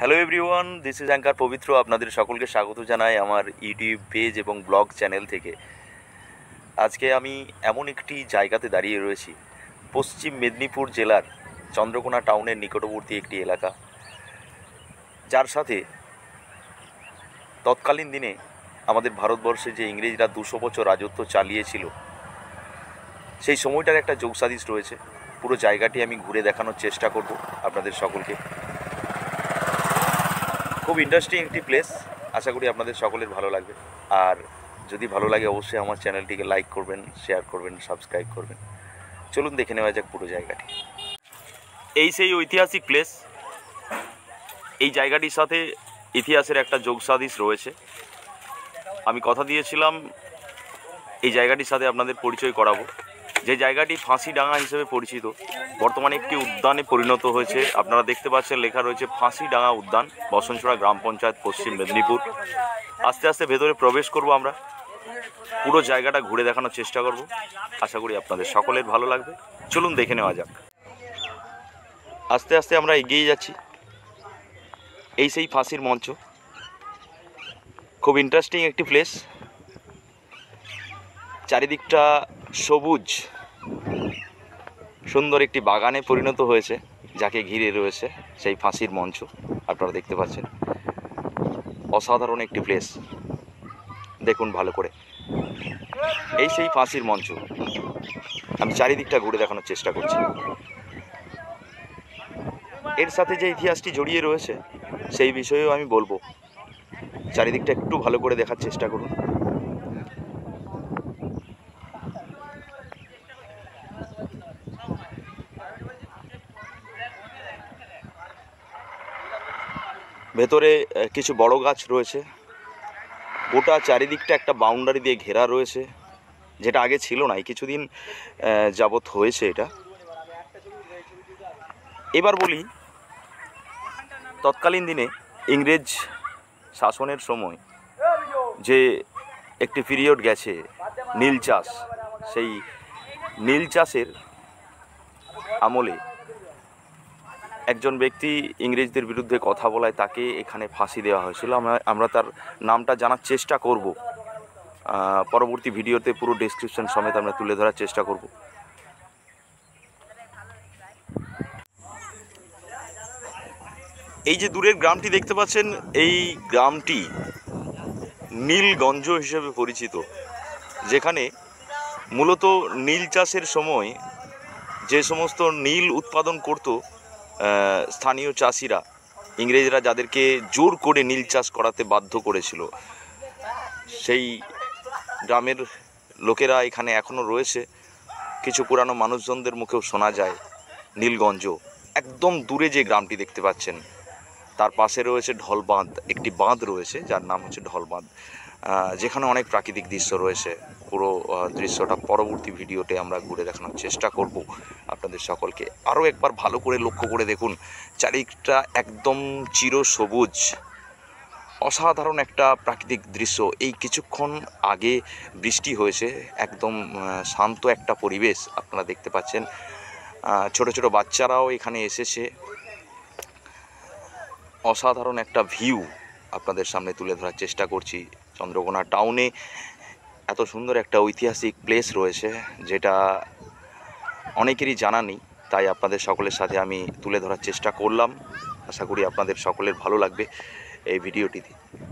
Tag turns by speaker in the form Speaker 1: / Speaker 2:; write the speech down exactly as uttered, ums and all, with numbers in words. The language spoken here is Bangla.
Speaker 1: Hello everyone, this is anchor Pabitra. আপনাদের সকলকে স্বাগত জানাই আমার ইউটিউব পেজ এবং ব্লগ চ্যানেল থেকে। আজকে আমি এমন একটি জায়গাতে দাঁড়িয়ে রয়েছি, পশ্চিম মেদিনীপুর জেলার চন্দ্রকোনা টাউনের নিকটবর্তী একটি এলাকা, যার সাথে তৎকালীন দিনে আমাদের ভারতবর্ষে যে ইংরেজরা দুশো বছর রাজত্ব চালিয়েছিল সেই সময়টার একটা যোগসাদৃশ রয়েছে। পুরো জায়গাটি আমি ঘুরে দেখানোর চেষ্টা করব আপনাদের সকলকে। খুব ইন্টারেস্টিং একটি প্লেস, আশা করি আপনাদের সকলের ভালো লাগবে। আর যদি ভালো লাগে অবশ্যই আমার চ্যানেলটিকে লাইক করবেন, শেয়ার করবেন, সাবস্ক্রাইব করবেন। চলুন দেখে নেওয়া যাক পুরো জায়গাটি। এই সেই ঐতিহাসিক প্লেস। এই জায়গাটির সাথে ইতিহাসের একটা যোগসাদৃশ রয়েছে। আমি কথা দিয়েছিলাম এই জায়গাটির সাথে আপনাদের পরিচয় করাবো। যে জায়গাটি ফাঁসিডাঙ্গা হিসেবে পরিচিত, বর্তমানে একটি উদ্যানে পরিণত হয়েছে। আপনারা দেখতে পাচ্ছেন লেখা রয়েছে ফাঁসিডাঙ্গা উদ্যান, বসনছড়া গ্রাম পঞ্চায়েত, পশ্চিম মেদিনীপুর। আস্তে আস্তে ভেতরে প্রবেশ করব আমরা, পুরো জায়গাটা ঘুরে দেখানোর চেষ্টা করব। আশা করি আপনাদের সকলের ভালো লাগবে। চলুন দেখে নেওয়া যাক। আস্তে আস্তে আমরা এগিয়ে যাচ্ছি। এই সেই ফাঁসির মঞ্চ, খুব ইন্টারেস্টিং একটি প্লেস। চারিদিকটা সবুজ সুন্দর একটি বাগানে পরিণত হয়েছে, যাকে ঘিরে রয়েছে সেই ফাঁসির মঞ্চ। আপনারা দেখতে পাচ্ছেন অসাধারণ একটি প্লেস, দেখুন ভালো করে। এই সেই ফাঁসির মঞ্চ, আমি চারিদিকটা ঘুরে দেখানোর চেষ্টা করছি। এর সাথে যে ইতিহাসটি জড়িয়ে রয়েছে সেই বিষয়েও আমি বলবো। চারিদিকটা একটু ভালো করে দেখার চেষ্টা করুন। ভেতরে কিছু বড় গাছ রয়েছে, গোটা চারিদিকটা একটা বাউন্ডারি দিয়ে ঘেরা রয়েছে, যেটা আগে ছিল না, এই কিছুদিন যাবৎ হয়েছে এটা। এবার বলি, তৎকালীন দিনে ইংরেজ শাসনের সময় যে একটি পিরিয়ড গেছে নীল চাষ, সেই নীল চাষের আমলে একজন ব্যক্তি ইংরেজদের বিরুদ্ধে কথা বলায় তাকে এখানে ফাঁসি দেওয়া হয়েছিল। আমরা আমরা তার নামটা জানার চেষ্টা করব, পরবর্তী ভিডিওতে পুরো ডেসক্রিপশন সমেত আমরা তুলে ধরার চেষ্টা করব। এই যে দূরের গ্রামটি দেখতে পাচ্ছেন, এই গ্রামটি নীলগঞ্জ হিসেবে পরিচিত, যেখানে মূলত নীল চাষের সময় যে সমস্ত নীল উৎপাদন করত স্থানীয় চাষিরা, ইংরেজরা যাদেরকে জোর করে নীল চাষ করাতে বাধ্য করেছিল, সেই গ্রামের লোকেরা এখানে এখনও রয়েছে। কিছু পুরানো মানুষজনদের মুখেও শোনা যায় নীলগঞ্জ। একদম দূরে যে গ্রামটি দেখতে পাচ্ছেন তার পাশে রয়েছে ঢলবাঁধ, একটি বাঁধ রয়েছে যার নাম হচ্ছে ঢলবাঁধ, যেখানে অনেক প্রাকৃতিক দৃশ্য রয়েছে। পুরো দৃশ্যটা পরবর্তী ভিডিওতে আমরা ঘুরে দেখানোর চেষ্টা করব আপনাদের সকলকে। আরও একবার ভালো করে লক্ষ্য করে দেখুন, চারিদিকটা একদম চিরসবুজ, অসাধারণ একটা প্রাকৃতিক দৃশ্য। এই কিছুক্ষণ আগে বৃষ্টি হয়েছে, একদম শান্ত একটা পরিবেশ আপনারা দেখতে পাচ্ছেন। ছোট ছোট বাচ্চারাও এখানে এসেছে। অসাধারণ একটা ভিউ আপনাদের সামনে তুলে ধরার চেষ্টা করছি। চন্দ্রকোনা টাউনে এত সুন্দর একটা ঐতিহাসিক প্লেস রয়েছে, যেটা অনেকেরই জানা নেই, তাই আপনাদের সকলের সাথে আমি তুলে ধরার চেষ্টা করলাম। আশা করি আপনাদের সকলের ভালো লাগবে এই ভিডিওটিতে।